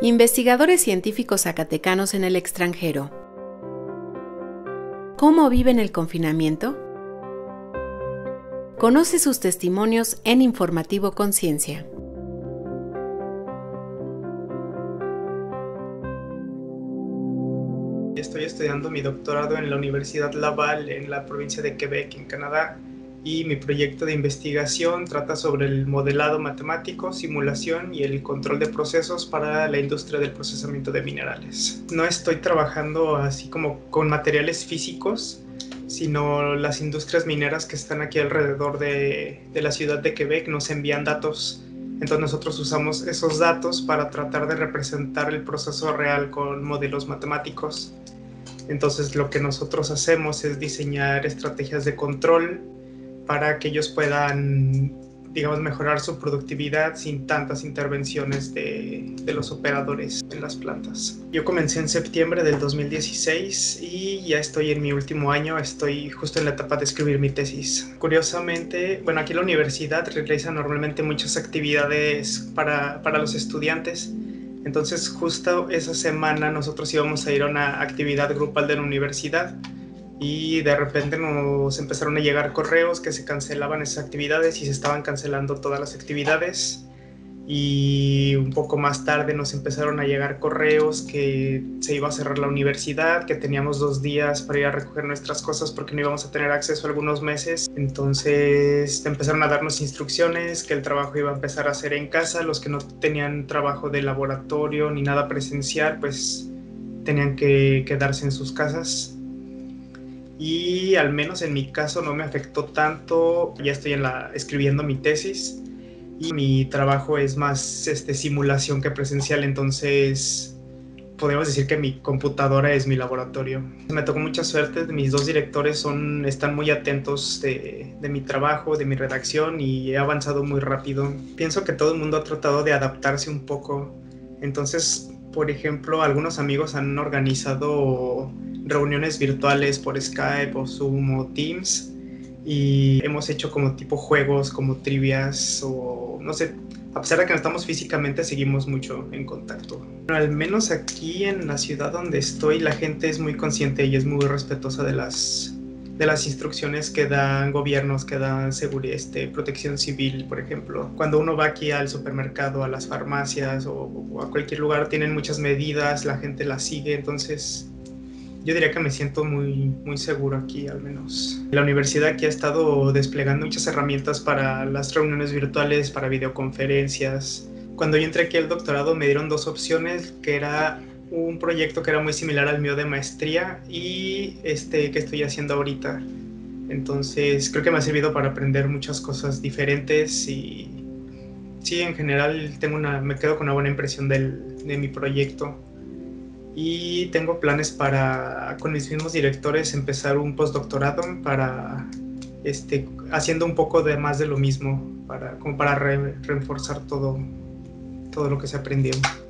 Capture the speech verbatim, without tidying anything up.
Investigadores científicos zacatecanos en el extranjero. ¿Cómo viven el confinamiento? Conoce sus testimonios en Informativo Conciencia. Estoy estudiando mi doctorado en la Universidad Laval en la provincia de Quebec, en Canadá, y mi proyecto de investigación trata sobre el modelado matemático, simulación y el control de procesos para la industria del procesamiento de minerales. No estoy trabajando así como con materiales físicos, sino las industrias mineras que están aquí alrededor de, de la ciudad de Quebec nos envían datos. Entonces nosotros usamos esos datos para tratar de representar el proceso real con modelos matemáticos. Entonces lo que nosotros hacemos es diseñar estrategias de control para que ellos puedan, digamos, mejorar su productividad sin tantas intervenciones de, de los operadores en las plantas. Yo comencé en septiembre del dos mil dieciséis y ya estoy en mi último año, estoy justo en la etapa de escribir mi tesis. Curiosamente, bueno, aquí la universidad realiza normalmente muchas actividades para, para los estudiantes. Entonces justo esa semana nosotros íbamos a ir a una actividad grupal de la universidad y de repente nos empezaron a llegar correos que se cancelaban esas actividades y se estaban cancelando todas las actividades. Y un poco más tarde nos empezaron a llegar correos que se iba a cerrar la universidad, que teníamos dos días para ir a recoger nuestras cosas porque no íbamos a tener acceso algunos meses. Entonces empezaron a darnos instrucciones que el trabajo iba a empezar a hacer en casa. Los que no tenían trabajo de laboratorio ni nada presencial, pues tenían que quedarse en sus casas. Y al menos en mi caso no me afectó tanto. Ya estoy en la, escribiendo mi tesis y mi trabajo es más este, simulación que presencial, entonces podemos decir que mi computadora es mi laboratorio. Me tocó mucha suerte, mis dos directores son, están muy atentos de, de mi trabajo, de mi redacción, y he avanzado muy rápido. Pienso que todo el mundo ha tratado de adaptarse un poco. Entonces, por ejemplo, algunos amigos han organizado reuniones virtuales por Skype o Zoom o Teams, y hemos hecho como tipo juegos, como trivias o no sé, a pesar de que no estamos físicamente, seguimos mucho en contacto. Bueno, al menos aquí en la ciudad donde estoy, la gente es muy consciente y es muy respetuosa de las, de las instrucciones que dan gobiernos, que dan seguridad, este, protección civil, por ejemplo. Cuando uno va aquí al supermercado, a las farmacias o, o a cualquier lugar, tienen muchas medidas, la gente las sigue, entonces yo diría que me siento muy, muy seguro aquí, al menos. La universidad aquí ha estado desplegando muchas herramientas para las reuniones virtuales, para videoconferencias. Cuando yo entré aquí al doctorado me dieron dos opciones, que era un proyecto que era muy similar al mío de maestría y este que estoy haciendo ahorita. Entonces creo que me ha servido para aprender muchas cosas diferentes y sí, en general tengo una, me quedo con una buena impresión del, de mi proyecto. Y tengo planes para, con mis mismos directores, empezar un postdoctorado para, este, haciendo un poco de más de lo mismo, para, como para re, reforzar todo, todo lo que se aprendió.